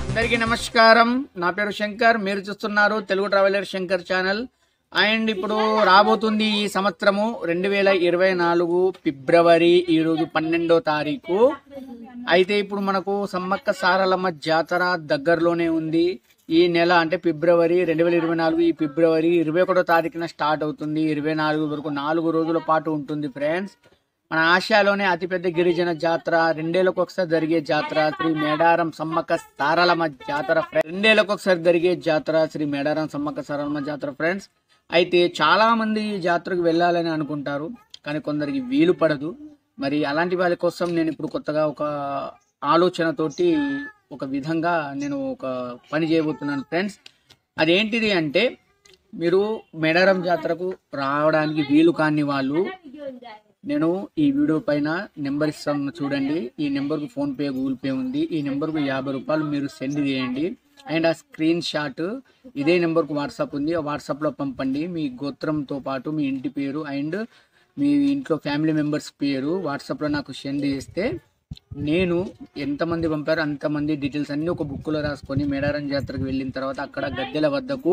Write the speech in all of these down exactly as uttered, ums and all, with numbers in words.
అందరికీ నమస్కారం. నా పేరు శంకర్. మీరు చూస్తున్నారు Telugu traveller Shankar channel. And ఇప్పుడు రాబోతుంది ఈ సంవత్సరము రెండు వేల ఇరవై నాలుగు ఫిబ్రవరి ఈరోజు పన్నెండో తారీఖు. అయితే ఇప్పుడు మనకు సమ్మక్క సారలమ్మ జాతర దగ్గరలోనే ఉంది. ఈ నెల అంటే ఫిబ్రవరి రెండు వేల ఇరవై నాలుగు ఈ ఫిబ్రవరి ఇరవై ఒకటో తారీఖున స్టార్ట్ అవుతుంది. ఇరవై నాలుగు వరకు నాలుగు రోజుల పాటు ఉంటుంది ఫ్రెండ్స్. మన ఆసియాలోనే అతిపెద్ద గిరిజన జాతర, రెండేళ్లకు ఒకసారి జరిగే జాతర శ్రీ మేడారం సమ్మక్క సారలమ్మ జాతర. రెండేళ్లకు ఒకసారి జరిగే జాతర శ్రీ మేడారం సమ్మక్క సారలమ్మ జాతర ఫ్రెండ్స్. అయితే చాలా మంది ఈ జాతరకు వెళ్ళాలని అనుకుంటారు, కానీ కొందరికి వీలు పడదు. మరి అలాంటి వాళ్ళ కోసం నేను ఇప్పుడు కొత్తగా ఒక ఆలోచనతోటి ఒక విధంగా నేను ఒక పని చేయబోతున్నాను ఫ్రెండ్స్. అదేంటిది అంటే, మీరు మేడారం జాతరకు రావడానికి వీలు కాని వాళ్ళు నేను ఈ వీడియో పైన నెంబర్ ఇస్తాను చూడండి. ఈ నెంబర్కు ఫోన్పే గూగుల్ పే ఉంది. ఈ నెంబర్కు యాభై రూపాయలు మీరు సెండ్ చేయండి. అండ్ ఆ స్క్రీన్ షాట్ ఇదే నెంబర్కు వాట్సాప్ ఉంది, ఆ వాట్సాప్లో పంపండి. మీ గోత్రంతో పాటు మీ ఇంటి పేరు అండ్ మీ ఇంట్లో ఫ్యామిలీ మెంబర్స్ పేరు వాట్సాప్లో నాకు సెండ్ చేస్తే నేను ఎంతమంది పంపారో అంతమంది డీటెయిల్స్ అన్నీ ఒక బుక్లో రాసుకొని మేడారం జాతరకు వెళ్ళిన తర్వాత అక్కడ గద్దెల వద్దకు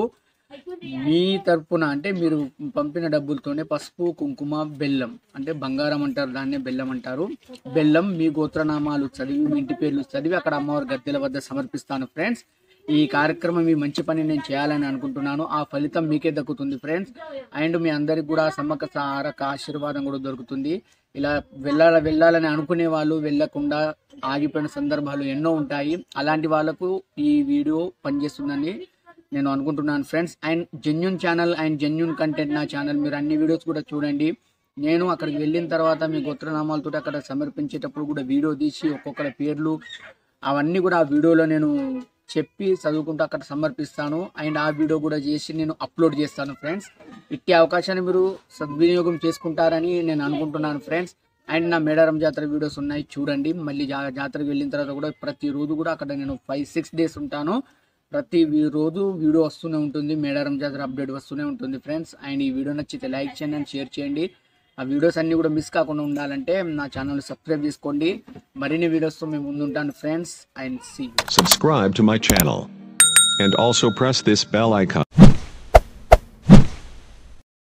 మీ తరపున అంటే మీరు పంపిన డబ్బులతోనే పసుపు, కుంకుమ, బెల్లం అంటే బంగారం అంటారు, దాన్నే బెల్లం అంటారు. బెల్లం మీ గోత్రనామాలు చదివి మీ ఇంటి పేర్లు చదివి అక్కడ అమ్మవారి గద్దెల వద్ద సమర్పిస్తాను ఫ్రెండ్స్. ఈ కార్యక్రమం మీ మంచి పని నేను చేయాలని అనుకుంటున్నాను. ఆ ఫలితం మీకే దక్కుతుంది ఫ్రెండ్స్. అండ్ మీ అందరికి కూడా సమ్మక్క సారక్క ఆశీర్వాదం కూడా దొరుకుతుంది. ఇలా వెళ్ళాల వెళ్ళాలని అనుకునే వాళ్ళు వెళ్ళకుండా ఆగిపోయిన సందర్భాలు ఎన్నో ఉంటాయి. అలాంటి వాళ్ళకు ఈ వీడియో పనిచేస్తుందని నేను అనుకుంటున్నాను friends. And genuine channel and genuine content నా ఛానల్. మీరు అన్ని వీడియోస్ కూడా చూడండి. నేను అక్కడికి వెళ్ళిన తర్వాత మీ గోత్రనామాలతో అక్కడ సమర్పించేటప్పుడు కూడా వీడియో తీసి ఒక్కొక్కరి పేర్లు అవన్నీ కూడా ఆ వీడియోలో నేను చెప్పి చదువుకుంటూ అక్కడ సమర్పిస్తాను. అండ్ ఆ వీడియో కూడా చేసి నేను అప్లోడ్ చేస్తాను ఫ్రెండ్స్. ఇట్టి అవకాశాన్ని మీరు సద్వినియోగం చేసుకుంటారని నేను అనుకుంటున్నాను ఫ్రెండ్స్. అండ్ నా మేడారం జాతర వీడియోస్ ఉన్నాయి చూడండి. మళ్ళీ జా జాతరకు వెళ్ళిన తర్వాత కూడా ప్రతిరోజు కూడా అక్కడ నేను ఫైవ్ సిక్స్ డేస్ ఉంటాను. ప్రతి రోజు వీడియో వస్తూనే ఉంటుంది, మేడారం జాతర అప్డేట్ వస్తూనే ఉంటుంది ఫ్రెండ్స్. అండ్ ఈ వీడియో నచ్చితే లైక్ చేయండి అండ్ షేర్ చేయండి. ఆ వీడియోస్ అన్నీ కూడా మిస్ కాకుండా ఉండాలంటే నా ఛానల్ సబ్స్క్రైబ్ చేసుకోండి. మరిన్ని వీడియోస్తో మేము ముందుంటాను friends. And see Subscribe to my channel and also press this bell icon.